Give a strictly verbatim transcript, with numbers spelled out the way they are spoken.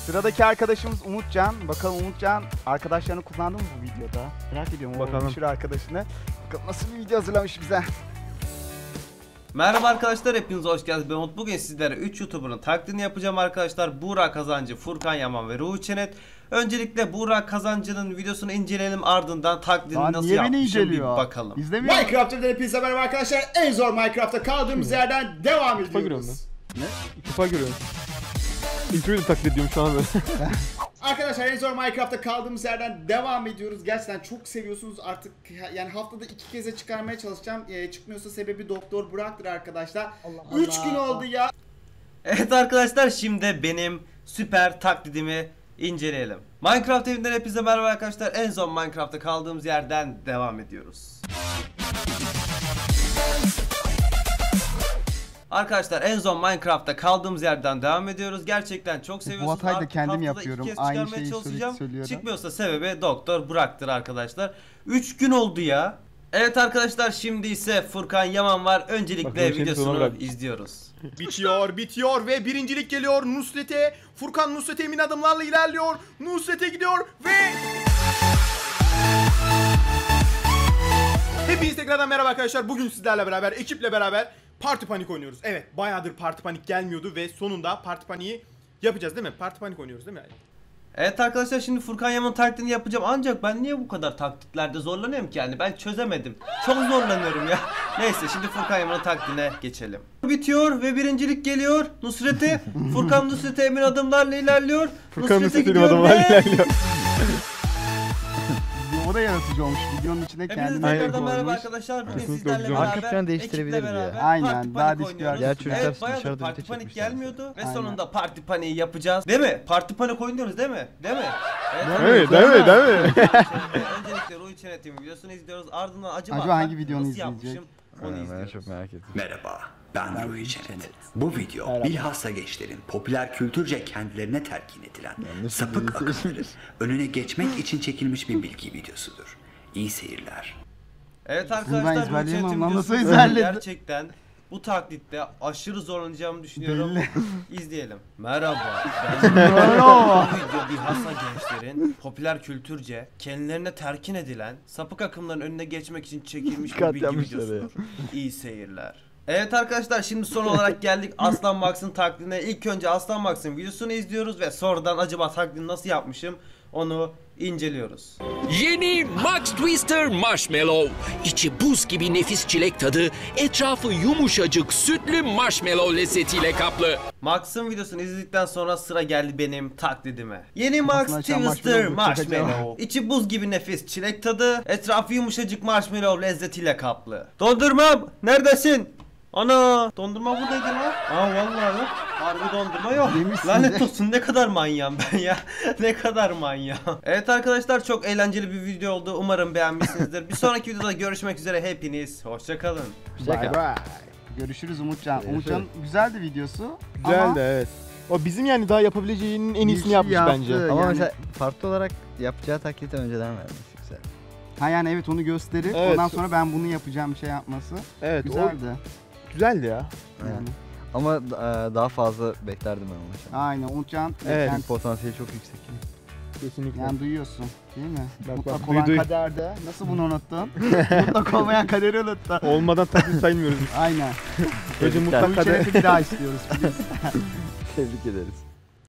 Sıradaki arkadaşımız Umutcan. Bakalım Umutcan arkadaşlarını kullandı mı bu videoda? Merak ediyorum. Bakalım. Meşhur arkadaşını. Bakalım nasıl bir video hazırlamış bize. Merhaba arkadaşlar, hepiniz hoş geldiniz. Ben Umut. Bugün sizlere üç YouTuber'ın taklidini yapacağım arkadaşlar. Buğra Kazancı, Furkan Yaman ve Ruhi Çenet. Öncelikle Buğra Kazancı'nın videosunu inceleyelim, ardından taklidini Lan nasıl niye beni yapmışım bir inceliyor? bakalım. İzlemiyor. Minecraft'ta hepinize merhaba arkadaşlar. En zor Minecraft'ta kaldığımız yerden devam Kupa giriyorum ediyoruz. ben. Ne? Kupa giriyorum. İntroyu da taklit ediyorum şu an böyle. Arkadaşlar en zor Minecraft'ta kaldığımız yerden devam ediyoruz. Gerçekten çok seviyorsunuz artık. Yani haftada iki keze çıkarmaya çalışacağım. Ee, çıkmıyorsa sebebi Doktor Burak'tır arkadaşlar. üç gün oldu ya. Evet arkadaşlar, şimdi benim süper taklidimi inceleyelim. Minecraft evinden hepinize merhaba arkadaşlar. En son Minecraft'ta kaldığımız yerden devam ediyoruz. Arkadaşlar en son Minecraft'ta kaldığımız yerden devam ediyoruz. Gerçekten çok seviyorsunuz. Bu hatayı da Artık kendim haftada yapıyorum. iki kez Aynı çıkarmaya şeyi çalışacağım. söylüyorum. Çıkmıyorsa sebebi Doktor Burak'tır arkadaşlar. üç gün oldu ya. Evet arkadaşlar, şimdi ise Furkan Yaman var. Öncelikle Bakın, şimdi videosunu sonra bırak. izliyoruz. Bitiyor, bitiyor ve birincilik geliyor Nusret'e. Furkan Nusret'e emin adımlarla ilerliyor. Nusret'e gidiyor ve... Hepinize tekrardan merhaba arkadaşlar. Bugün sizlerle beraber, ekiple beraber Parti Panik oynuyoruz. Evet, bayağıdır Parti Panik gelmiyordu ve sonunda Parti Panik'i yapacağız değil mi? Parti Panik oynuyoruz değil mi? Evet arkadaşlar, şimdi Furkan Yaman taklidini yapacağım. Ancak ben niye bu kadar taklitlerde zorlanıyorum ki yani? Ben çözemedim. Çok zorlanıyorum ya. Neyse, şimdi Furkan Yaman'ın taklidine geçelim. Bitiyor ve birincilik geliyor Nusret'e. Furkan Nusret'e emin adımlarla ilerliyor. Furkan Nusret'e Nusret'e gidiyor adamlar ve... ilerliyor. O da yaratıcı olmuş. Videonun içine Hepinize kendini tekrardan merhaba koymuş. arkadaşlar. Bugün Kesinlikle sizlerle güzel. beraber, Arka plan değiştirebiliriz ekiple ya. beraber Aynen, Parti daha Panik düşük oynuyoruz. Diğer çocuklar Evet, bayağıdır dışarıda Parti video Panik çekmişler. gelmiyordu ve Aynen. sonunda Parti Panik'i yapacağız. Değil mi? Parti Panik oynuyoruz değil mi? Değil mi? Evet, değil mi? Değil mi? Öncelikle Ruhi Çenet'in videosunu izliyoruz. Ardından acaba, Acaba hangi taklidi videonu nasıl izleyecek? yapmışım, Onu Ben izliyoruz. çok merak ettim. Merhaba, ben Ruhi Çenet. Bu video bilhassa gençlerin popüler kültürce kendilerine telkin edilen sapık akımların önüne geçmek için çekilmiş bir bilgi videosudur. İyi seyirler. Evet ben arkadaşlar, Ruhi ezberleyemem Çenet'in lan, nasıl videosunu ezberledin? gerçekten bu taklitte aşırı zorlanacağımı düşünüyorum. İzleyelim. Merhaba. Ben Merhaba. Bu video bilhassa gençlerin popüler kültürce kendilerine terkin edilen sapık akımların önüne geçmek için çekilmiş bir Dikkat bilgi yapmışlar videosudur. İyi seyirler. Evet arkadaşlar, şimdi son olarak geldik Aslan Max'ın taklidine. İlk önce Aslan Max'ın videosunu izliyoruz ve sonradan acaba taklidini nasıl yapmışım onu inceliyoruz. Yeni Max Twister Marshmallow. İçi buz gibi nefis çilek tadı, etrafı yumuşacık sütlü marshmallow lezzetiyle kaplı. Max'ın videosunu izledikten sonra sıra geldi benim taklidime. Yeni Max Kafasını açan Twister marshmallow Marshmallow. İçi buz gibi nefis çilek tadı, etrafı yumuşacık marshmallow lezzetiyle kaplı. Dondurmam neredesin? Ana, dondurma buradaydı lan. Aa vallahi yok. Harbi dondurma yok. Yemişsin Lanet de. olsun, ne kadar manyağım ben ya. Ne kadar manyağım. Evet arkadaşlar, çok eğlenceli bir video oldu. Umarım beğenmişsinizdir. Bir sonraki videoda görüşmek üzere, hepiniz hoşça kalın. Bye bye. Görüşürüz Umutcan. Umutcan güzeldi videosu. Güzel ama de evet. O bizim yani daha yapabileceğinin en Bir iyisini şey yapmış yaptı. bence. Ama Yani- mesela farklı olarak yapacağı taklidi önceden vermesi güzel. Ha yani evet, onu gösterip Evet. ondan sonra ben bunu yapacağım bir şey yapması Evet, güzeldi. o güzeldi ya. Yani. Ama e, daha fazla beklerdim ben onu. şu an. Aynen Umutcan. Evet. Yani, Potansiyeli çok yüksek. Kesinlikle. yani duyuyorsun değil mi? Bak, Mutlak bak, olan duy, duy. kaderde. Nasıl bunu unuttun? Mutlak olmayan kaderi unuttun. Olmadan taklit saymıyoruz biz. Aynen. Önce Tebrikler. mutlak Bu kader. şerefi bir daha istiyoruz. Tebrik ederiz.